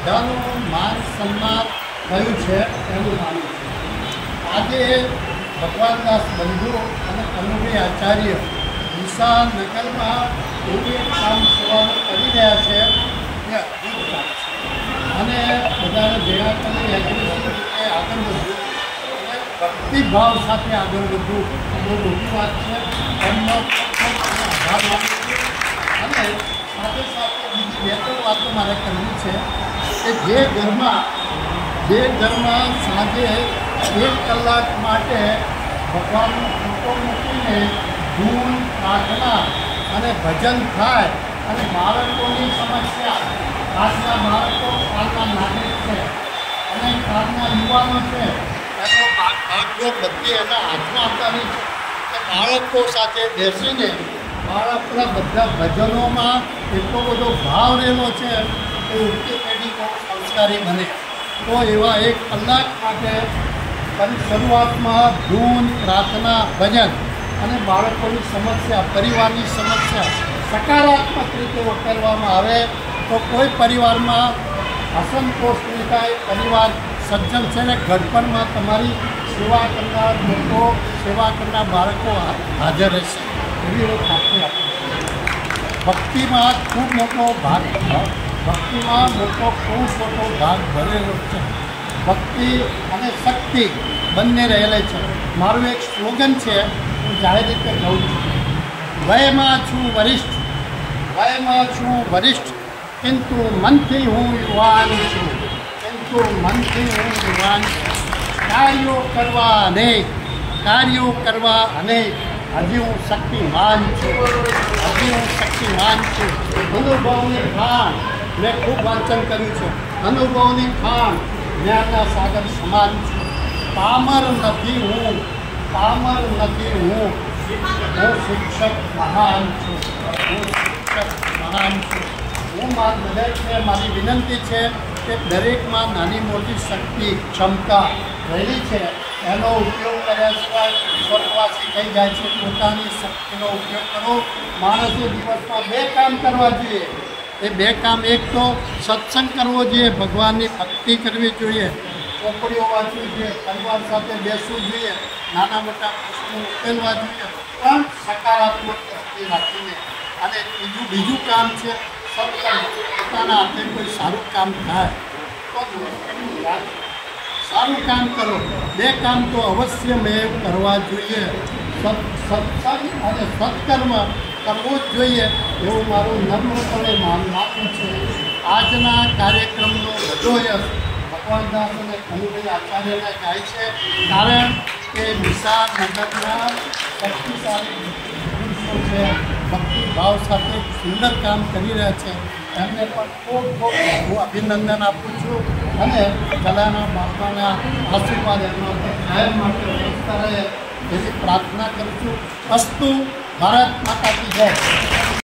બધાનું માન સન્માન થયું છે એવું માનું છું। આજે ભગવાનદાસ બંધુ અને કનુભાઈ આચાર્ય વિશાળ નગરમાં એવું એક કામ સેવાનું કરી રહ્યા છે કે અદ્ભુત કામ છે અને બધાને ભેગા કરી રીતે આગળ વધવું અને ભક્તિભાવ સાથે આગળ વધવું બહુ મોટી વાત છે। એમનો આભાર માનું છું અને સાથે સાથે બીજી બે ત્રણ વાતો મારે કરવી છે કે જે ઘરમાં સાંજે 1 કલાક માટે ભગવાનનો ફોટો મૂકીને ધૂન પ્રાર્થના અને ભજન થાય અને બાળકોની સમસ્યા આજના બાળકો કાલના નાગરિક છે અને કાલના યુવાનો છે એનો ભાગદોડ બધી એના હાથમાં આપવાની છે કે બાળકો સાથે બેસીને બાળકના બધા ભજનોમાં એટલો બધો ભાવ રહેલો છે કે ઉઠતી પેઢી બહુ સંસ્કારી બને। તો એવા 1 કલાક માટે શરૂઆતમાં ધૂન પ્રાર્થના ભજન અને બાળકોની સમસ્યા પરિવારની સમસ્યા સકારાત્મક રીતે ઉકેલવામાં આવે તો કોઈ પરિવારમાં અસંતોષ નહીં થાય। પરિવાર સજ્જન છે ને ઘડપણમાં તમારી સેવા કરનાર લોકો સેવા કરનાર બાળકો હાજર રહેશે એવી એક ખાતરી આપી છે। ભક્તિમાં ખૂબ મોટો ભાગ ભરેલો છે। ભક્તિ અને શક્તિ બંને રહેલે છે। મારું એક સ્લોગન છે હું જાહેર રીતે કહું છું, વયમાં છું વરિષ્ઠ કિંતુ મનથી હું યુવાન છું। કાર્યો કરવા અનેક હજી હું શક્તિમાન છું। અનુભવની ખાણ મેં ખૂબ વાંચન કર્યું છે। અનુભવની ખાણ જ્ઞાનના સાગર સમાન છું। પામર નથી હું શિક્ષક મહાન છું। મારી વિનંતી છે કે દરેકમાં નાની મોટી શક્તિ ક્ષમતા રહેલી છે એનો ઉપયોગ કર્યા સિવાય સ્વર્ગવાસી થઈ જાય છે। પોતાની શક્તિનો ઉપયોગ કરો। માણસે દિવસમાં 2 કામ કરવા જોઈએ। એ 2 કામ, એક તો સત્સંગ કરવો જોઈએ, ભગવાનની ભક્તિ કરવી જોઈએ, ચોપડીઓ વાંચવી જોઈએ, પરિવાર સાથે બેસવું જોઈએ, નાના મોટા પ્રશ્નો ઉકેલવા જોઈએ પણ સકારાત્મક દ્રષ્ટિ રાખીને। અને બીજું કામ છે સત્સંગ। પોતાના હાથે કોઈ સારું કામ થાય તો સારું કામ કરો। 2 કામ તો અવશ્ય મેં કરવા જોઈએ। સત્સંગ અને સત્કર્મ કરવો જ જોઈએ એવું મારું નમ્રપણે માનવું છે। આજના કાર્યક્રમનો બધો યશ ભગવાનદાસ અને કનુભાઈ આચાર્યને જાય છે કારણ કે વિશાળ નગરના શક્તિશાળી પુરુષો છે, ભક્તિભાવ સાથે સુંદર કામ કરી રહ્યા છે। એમને પણ ખૂબ હું અભિનંદન આપું છું અને કલાના બાપાના આશીર્વાદ એમના પર કાયમ માટે વરસતા રહે એવી પ્રાર્થના કરું છું। અસ્તુ ભારત માતા કી જય।